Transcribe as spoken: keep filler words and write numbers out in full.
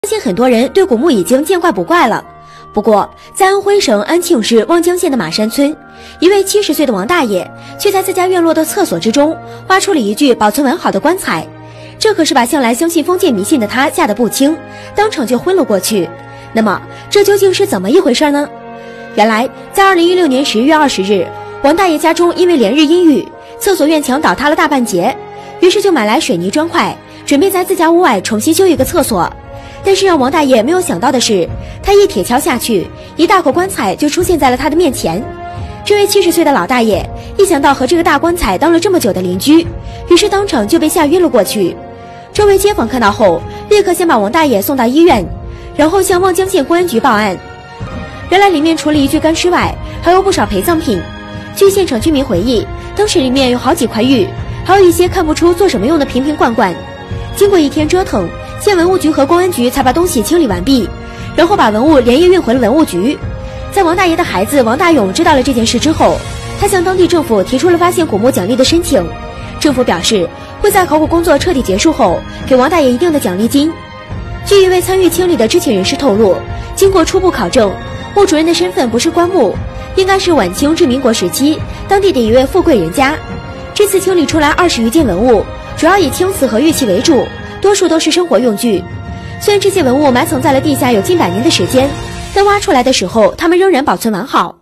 相信很多人对古墓已经见怪不怪了。不过，在安徽省安庆市望江县的马山村，一位七十岁的王大爷却在自家院落的厕所之中挖出了一具保存完好的棺材，这可是把向来相信封建迷信的他吓得不轻，当场就昏了过去。那么，这究竟是怎么一回事呢？原来，在二零一六年十月二十日，王大爷家中因为连日阴雨，厕所院墙倒塌了大半截，于是就买来水泥砖块，准备在自家屋外重新修一个厕所。但是让王大爷没有想到的是，他一铁锹下去，一大口棺材就出现在了他的面前。这位七十岁的老大爷一想到和这个大棺材当了这么久的邻居，于是当场就被吓晕了过去。周围街坊看到后，立刻先把王大爷送到医院，然后向望江县公安局报案。原来里面除了一具干尸外，还有不少陪葬品。据现场居民回忆，当时里面有好几块玉，还有一些看不出做什么用的瓶瓶罐罐。经过一天折腾，县文物局和公安局才把东西清理完毕，然后把文物连夜运回了文物局。在王大爷的孩子王大勇知道了这件事之后，他向当地政府提出了发现古墓奖励的申请。政府表示会在考古工作彻底结束后给王大爷一定的奖励金。据一位参与清理的知情人士透露，经过初步考证，墓主人的身份不是棺木，应该是晚清至民国时期当地的一位富贵人家。这次清理出来二十余件文物，主要以青瓷和玉器为主，多数都是生活用具。虽然这些文物埋藏在了地下有近百年的时间，但挖出来的时候它们仍然保存完好。